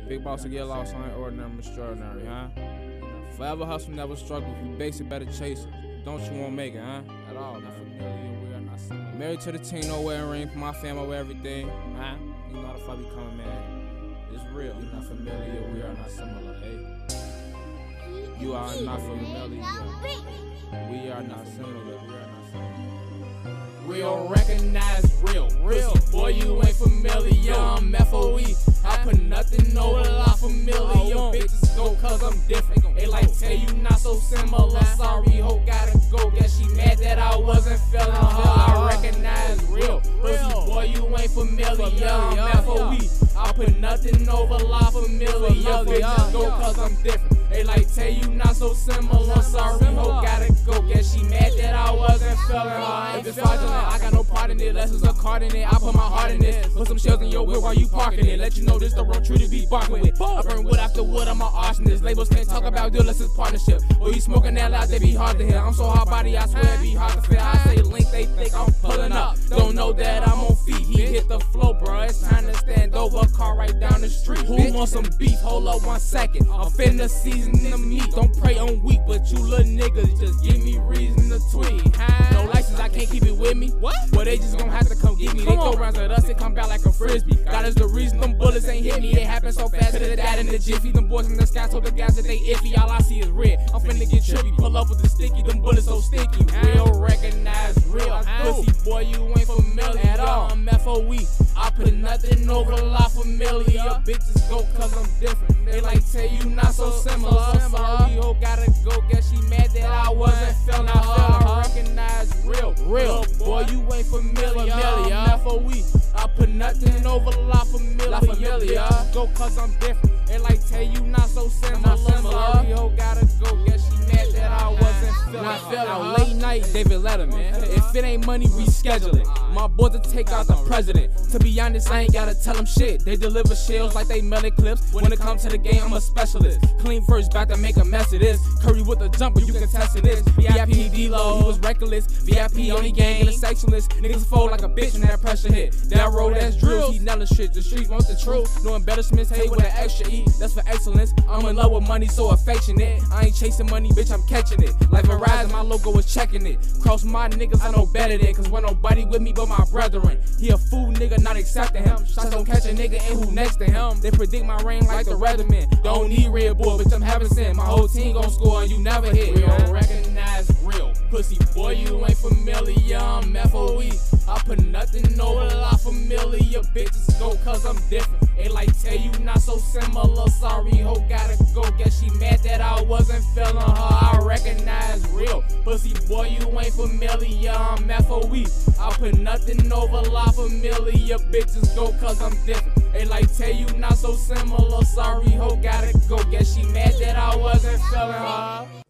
Big boss to get lost, I ain't ordinary, I'm extraordinary, huh? Forever hustle, never struggle. If you base it, better chase it. Don't you won't make it, huh? At all. Not familiar, we are not similar. Married to the team, no wearing ring. For my family, wear everything, huh? You know how the fuck we coming, man. It's real. You're not familiar, we are not similar, hey. You are not familiar. We are not similar. We are not similar. We don't recognize real. Boy, you ain't familiar. I'm FOE. I put nothing over the lot familiar. Bitches go cause I'm different. They like tell you not so similar. Sorry, ho, gotta go. Guess she mad that I wasn't feeling her. I recognize real. Pussy boy, you ain't familiar. I'm FOE. I put nothing over the lot familiar. Bitches go cause I'm different. They like tell you not so similar. Sorry, ho, gotta go. Guess she mad that I wasn't feeling her. If it's fraudulent, I got no part in it. Lessons a card in it. I put my heart in it. Put some shells in your whip while you parking it. Let you know this the wrong tree to be barking with. I burn wood after wood, I'm an arsonist. Labels can't talk about deal unless it's partnership. Or you smoking that loud, they be hard to hear. I'm so hard body, I swear it be hard to feel. I say link, they think I'm pulling up. Don't know that I'm on feet. He hit the flow, bro. It's time to stand over. Car right down the street. Who wants some beef? Hold up 1 second. I'm finna season the meat. Don't pray on weak, but you little niggas just give me reason to tweet. No license, I can't keep it with me. What? Well, they just gon' have to come get me. They go rounds at us and come back like a frisbee. God is the reason them bullets ain't hit me. It happened so fast to the dad in the jiffy. Them boys in the sky told the guys that they iffy. All I see is red. I'm finna get trippy. Pull up with the sticky. Them bullets so sticky. Real, recognize real. Pussy boy, you ain't familiar at all. I'm FOE. I put nothing over the lot familiar. Bitches go cause I'm different. They like tell you not so similar. Sorry, ho, gotta go. Guess she mad that I wasn't feeling her. I recognize real. Boy, you ain't familiar. I'm FOE. I put nothing over the lot familiar. Bitches go cause I'm different. They like tell you not so similar. Sorry, ho, gotta go. Guess she mad that I wasn't feeling her. Late night, David Letterman. If it ain't money, reschedule it. My boys to take out the president. To be honest, I ain't gotta tell them shit. They deliver shells like they melon clips. When it comes to the game, I'm a specialist. Clean first, about to make a mess of this. Curry with the jumper, you can test it. This VIP D-Lo, he was reckless. VIP only gang in the sexualist. Niggas fold like a bitch when that pressure hit. That road, that's drills. He nailing shit. The streets want the truth. No embellishments, hey, with an extra E. That's for excellence. I'm in love with money, so affectionate. I ain't chasing money, bitch, I'm catching it. Like Verizon, my logo is checking it. Cross my niggas, I know better than. Cause when nobody with me but my brethren. He a fool nigga, not accepting him. Shots don't catch a nigga and who next to him. They predict my reign like the Weatherman. Don't need Red Bull, bitch, I'm having sin. My whole team gon' score and you never hit. We don't recognize real. Pussy boy, you ain't familiar. I'm FOE. I put nothing over the lot familiar. Bitches go cause I'm different. They like tell you not so similar. Sorry, ho, gotta go. Guess she mad that I wasn't feeling her. I recognize real. Pussy boy, you ain't familiar. I'm FOE. I put nothing over the lot familiar. Bitches go cause I'm different. They like tell you not so similar. Sorry, ho, gotta go. Guess she mad that I wasn't feeling her.